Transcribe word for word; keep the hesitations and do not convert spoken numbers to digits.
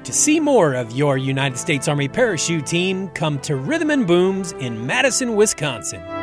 To see more of your United States Army Parachute Team, come to Rhythm and Booms in Madison, Wisconsin.